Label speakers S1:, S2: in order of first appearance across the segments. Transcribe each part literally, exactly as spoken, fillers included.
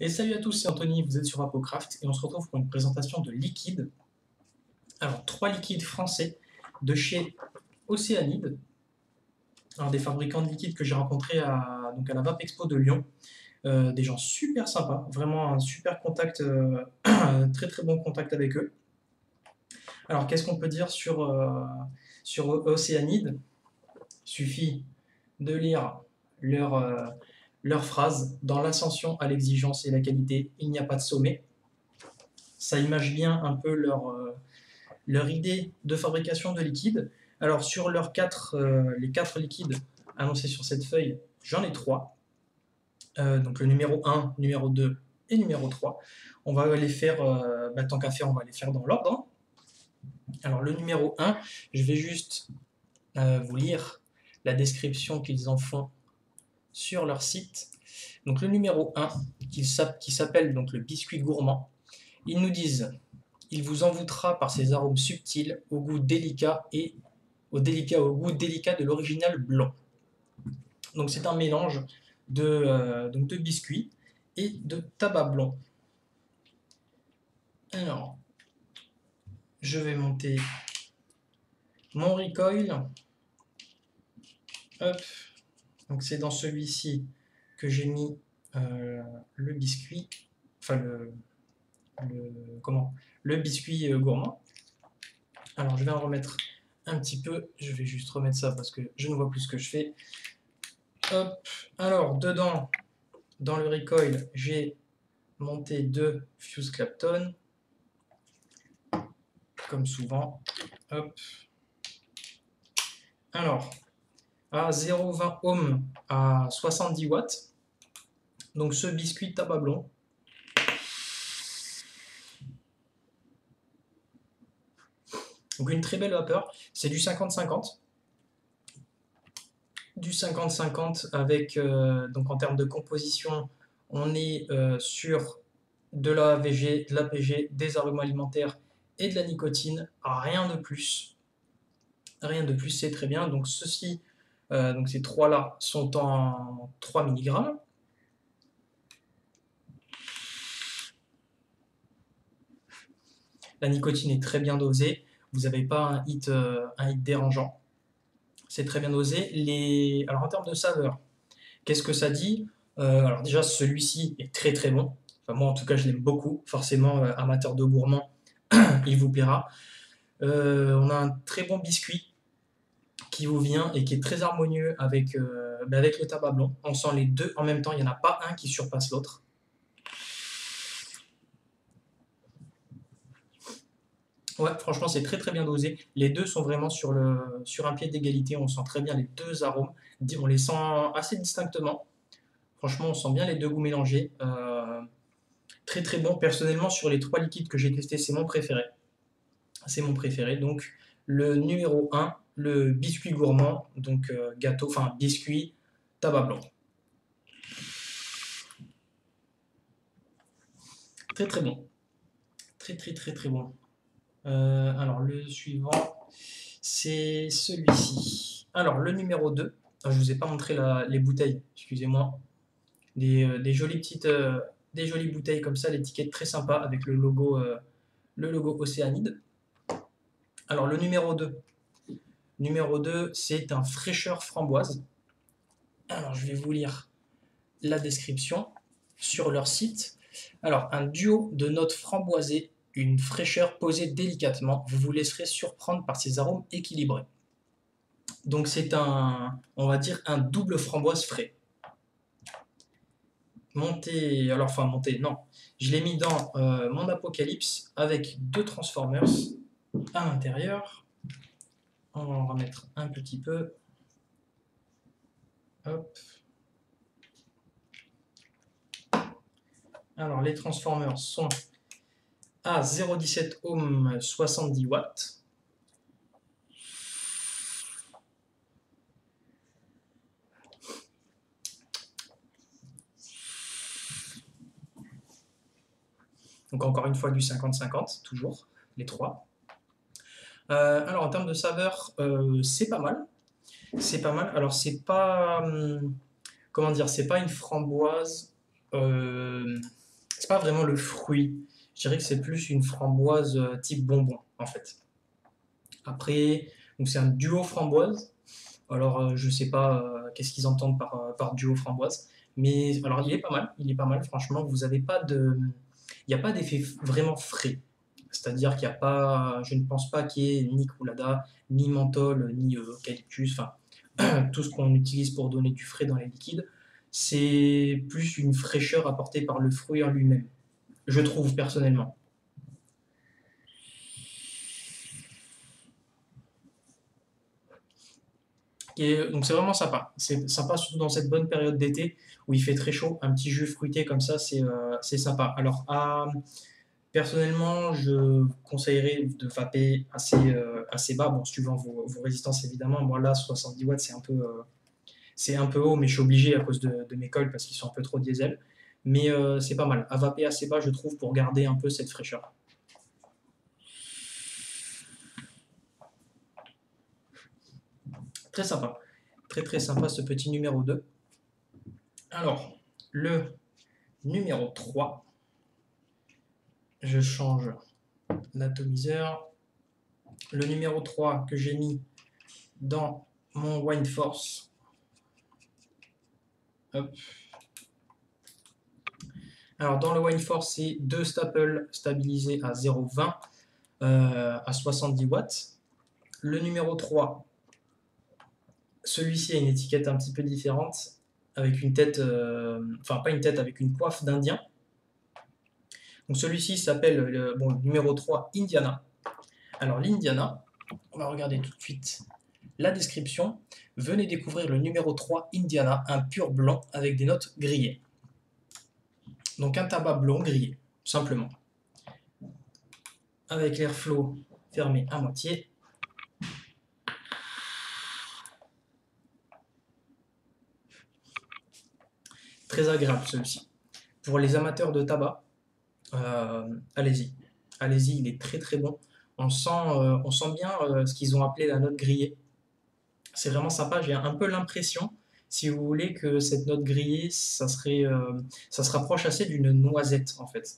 S1: Et salut à tous, c'est Anthony, vous êtes sur Apocraft et on se retrouve pour une présentation de liquides. Alors, trois liquides français de chez Océanide. Alors, des fabricants de liquides que j'ai rencontrés à, donc à la Vape Expo de Lyon. Euh, des gens super sympas, vraiment un super contact, euh, très très bon contact avec eux. Alors, qu'est-ce qu'on peut dire sur, euh, sur Océanide? Il suffit de lire leur, euh, leur phrase. Dans l'ascension à l'exigence et la qualité, il n'y a pas de sommet. Ça image bien un peu leur, euh, leur idée de fabrication de liquide. Alors sur leurs quatre, euh, les quatre liquides annoncés sur cette feuille, j'en ai trois. Euh, donc le numéro un, numéro deux et numéro trois. On va les faire, euh, bah, tant qu'à faire, on va les faire dans l'ordre. Alors le numéro un, je vais juste euh, vous lire la description qu'ils en font sur leur site. Donc le numéro un, qui s'appelle donc le biscuit gourmand, ils nous disent: il vous envoûtera par ses arômes subtils, au goût délicat et au, délicat, au goût délicat de l'original blond. Donc c'est un mélange de, euh, donc de biscuits et de tabac blond. Alors, je vais monter mon recoil. Hop. Donc c'est dans celui-ci que j'ai mis euh, le biscuit, enfin le, le comment, le biscuit euh, gourmand. Alors je vais en remettre un petit peu. Je vais juste remettre ça parce que je ne vois plus ce que je fais. Hop. Alors dedans, dans le recoil, j'ai monté deux Fuse Clapton, comme souvent. Hop. Alors, à zéro virgule vingt ohms à soixante-dix watts. Donc ce biscuit tabac blond. Donc une très belle vapeur. C'est du cinquante cinquante. Du cinquante cinquante avec, euh, donc en termes de composition, on est euh, sur de la A V G, de l'A P G, des arômes alimentaires et de la nicotine. Rien de plus. Rien de plus, c'est très bien. Donc ceci, euh, donc ces trois-là sont en trois milligrammes. La nicotine est très bien dosée. Vous n'avez pas un hit, euh, un hit dérangeant. C'est très bien dosé. Les... Alors en termes de saveur, qu'est-ce que ça dit? euh, Alors déjà, celui-ci est très très bon. Enfin, moi en tout cas, je l'aime beaucoup. Forcément, euh, amateur de gourmand, il vous plaira. Euh, on a un très bon biscuit qui vous vient et qui est très harmonieux avec, euh, ben avec le tabac blond. On sent les deux en même temps. Il n'y en a pas un qui surpasse l'autre. Ouais, franchement, c'est très très bien dosé. Les deux sont vraiment sur, le, sur un pied d'égalité. On sent très bien les deux arômes. On les sent assez distinctement. Franchement, on sent bien les deux goûts mélangés. Euh, très très bon. Personnellement, sur les trois liquides que j'ai testés, c'est mon préféré. C'est mon préféré. Donc, le numéro un, le biscuit gourmand. Donc, euh, gâteau, enfin, biscuit, tabac blanc. Très très bon. Très très très très bon. Euh, alors, le suivant, c'est celui-ci. Alors, le numéro deux, je ne vous ai pas montré la, les bouteilles, excusez-moi. Des, euh, des jolies petites, euh, des jolies bouteilles comme ça, l'étiquette très sympa avec le logo, euh, le logo Océanide. Alors, le numéro deux. Numéro deux, c'est un fraîcheur framboise. Alors, je vais vous lire la description sur leur site. Alors, un duo de notes framboisées, une fraîcheur posée délicatement. Vous vous laisserez surprendre par ses arômes équilibrés. Donc c'est un, on va dire, un double framboise frais. Monté, alors enfin monté, non. Je l'ai mis dans euh, mon Apocalypse avec deux Transformers à l'intérieur. On va en remettre un petit peu. Hop. Alors les Transformers sont à zéro virgule dix-sept ohms, soixante-dix watts. Donc encore une fois du cinquante cinquante, toujours, les trois. Euh, alors en termes de saveur, euh, c'est pas mal. C'est pas mal. Alors c'est pas... Hum, comment dire, c'est pas une framboise... Euh, c'est pas vraiment le fruit. Je dirais que c'est plus une framboise euh, type bonbon, en fait. Après, donc c'est un duo framboise. Alors, euh, je sais pas euh, qu'est-ce qu'ils entendent par, euh, par duo framboise. Mais alors, il est pas mal. Il est pas mal, franchement. Vous avez pas de. Il n'y a pas d'effet f- vraiment frais. C'est-à-dire qu'il n'y a pas. Je ne pense pas qu'il y ait ni colada, ni menthol, ni euh, eucalyptus. Enfin, tout ce qu'on utilise pour donner du frais dans les liquides. C'est plus une fraîcheur apportée par le fruit en lui-même. Je trouve personnellement. Et donc c'est vraiment sympa. C'est sympa surtout dans cette bonne période d'été où il fait très chaud. Un petit jus fruité comme ça, c'est euh, c'est sympa. Alors à- personnellement, je conseillerais de vaper assez, euh, assez bas, bon, suivant vos, vos résistances évidemment. Moi là, soixante-dix watts, c'est un peu, euh, c'est un peu haut, mais je suis obligé à cause de, de mes cols parce qu'ils sont un peu trop diesel. Mais euh, c'est pas mal. À vaper assez bas, je trouve, pour garder un peu cette fraîcheur. Très sympa. Très très sympa ce petit numéro deux. Alors, le numéro trois, je change l'atomiseur. Le numéro trois que j'ai mis dans mon Wine Force. Hop. Alors, dans le Wine Force, c'est deux staples stabilisés à zéro virgule vingt euh, à soixante-dix watts. Le numéro trois, celui-ci a une étiquette un petit peu différente, avec une tête, euh, enfin pas une tête, avec une coiffe d'Indien. Donc celui-ci s'appelle le bon, numéro trois Indiana. Alors l'Indiana, on va regarder tout de suite la description. Venez découvrir le numéro trois Indiana, un pur blanc avec des notes grillées. Donc un tabac blond grillé, simplement. Avec l'airflow fermé à moitié. Très agréable celui-ci. Pour les amateurs de tabac, euh, allez-y. Allez-y, il est très très bon. On sent, euh, on sent bien euh, ce qu'ils ont appelé la note grillée. C'est vraiment sympa. J'ai un peu l'impression, si vous voulez, que cette note grillée, ça, serait, euh, ça se rapproche assez d'une noisette en fait.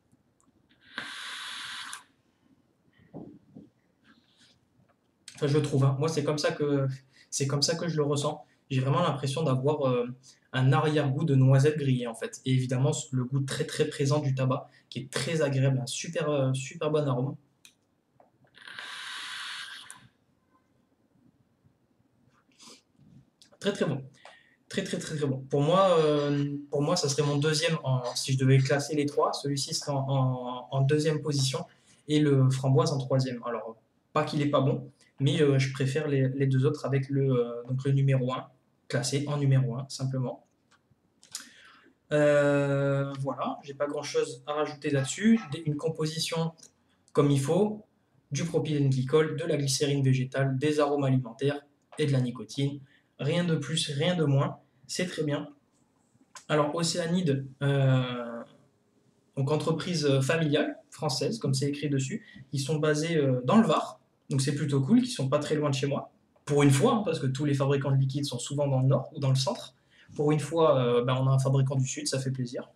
S1: Enfin, je trouve. Hein. Moi, c'est comme ça que c'est comme ça que je le ressens. J'ai vraiment l'impression d'avoir euh, un arrière-goût de noisette grillée en fait. Et évidemment, le goût très très présent du tabac, qui est très agréable, un super euh, super bon arôme. Très très bon. Très très très très bon. Pour moi, euh, pour moi, ça serait mon deuxième, en, si je devais classer les trois, celui-ci serait en, en- en deuxième position et le framboise en troisième. Alors, pas qu'il est pas bon, mais euh, je préfère les, les deux autres avec le, euh, donc le numéro un, classé en numéro un, simplement. Euh, voilà, j'ai pas grand-chose à rajouter là-dessus. Des- Une composition comme il faut, du propylène glycol, de la glycérine végétale, des arômes alimentaires et de la nicotine. Rien de plus, rien de moins. C'est très bien. Alors, Océanide, euh, donc entreprise familiale française, comme c'est écrit dessus, ils sont basés euh, dans le Var, donc c'est plutôt cool, qu'ils sont pas très loin de chez moi. Pour une fois, hein, parce que tous les fabricants de liquides sont souvent dans le nord ou dans le centre. Pour une fois, euh, ben, on a un fabricant du sud, ça fait plaisir.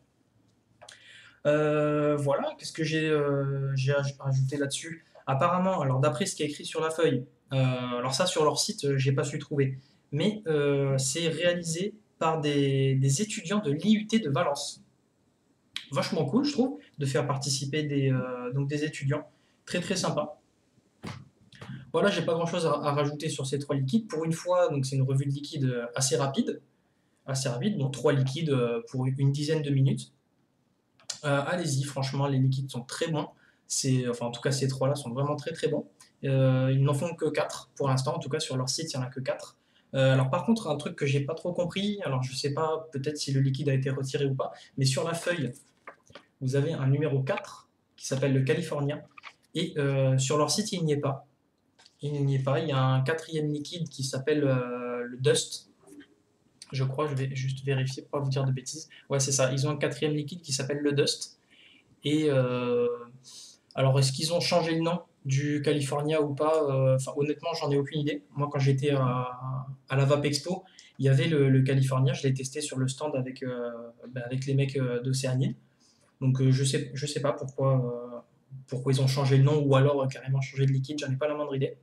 S1: Euh, voilà, qu'est-ce que j'ai euh, j'ai rajouté là-dessus? Apparemment, alors d'après ce qui est écrit sur la feuille, euh, alors ça sur leur site, euh, j'ai pas su trouver, mais euh, c'est réalisé par des, des étudiants de l'I U T de Valence. Vachement cool, je trouve, de faire participer des, euh, donc des étudiants. Très très sympa. Voilà, j'ai pas grand chose à, à rajouter sur ces trois liquides. Pour une fois, donc c'est une revue de liquide euh, assez rapide, assez rapide, donc trois liquides euh, pour une dizaine de minutes. Euh, allez-y, franchement, les liquides sont très bons. C'est, enfin, en tout cas, ces trois-là sont vraiment très très bons. Euh, ils n'en font que quatre pour l'instant, en tout cas sur leur site, il n'y en a que quatre. Euh, alors par contre, un truc que j'ai pas trop compris, alors je sais pas peut-être si le liquide a été retiré ou pas, mais sur la feuille, vous avez un numéro quatre qui s'appelle le California. Et euh, sur leur site, il n'y est pas. Il n'y est pas. Il y a un quatrième liquide qui s'appelle euh, le Dust. Je crois, je vais juste vérifier pour pas vous dire de bêtises. Ouais, c'est ça. Ils ont un quatrième liquide qui s'appelle le Dust. Et euh, alors, est-ce qu'ils ont changé le nom du California ou pas? Euh, Enfin, honnêtement, j'en ai aucune idée. Moi, quand j'étais à, à la Vape Expo, il y avait le, le California. Je l'ai testé sur le stand avec, euh, ben, avec les mecs euh, d'Océanide. Donc euh, je sais, je sais pas pourquoi, euh, pourquoi ils ont changé le nom ou alors euh, carrément changé de liquide, j'en ai pas la moindre idée.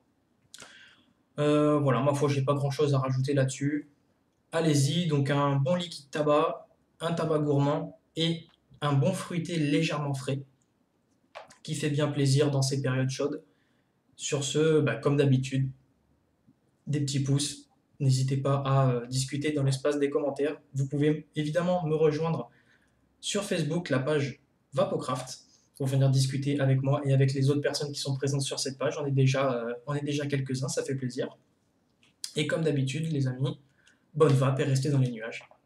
S1: Euh, voilà, ma foi, j'ai pas grand chose à rajouter là-dessus. Allez-y, donc un bon liquide tabac, un tabac gourmand et un bon fruité légèrement frais qui fait bien plaisir dans ces périodes chaudes. Sur ce, bah, comme d'habitude, des petits pouces. N'hésitez pas à euh, discuter dans l'espace des commentaires. Vous pouvez évidemment me rejoindre sur Facebook, la page Vapocraft, pour venir discuter avec moi et avec les autres personnes qui sont présentes sur cette page. On est déjà, euh, on est déjà quelques-uns, ça fait plaisir. Et comme d'habitude, les amis, bonne vape et restez dans les nuages.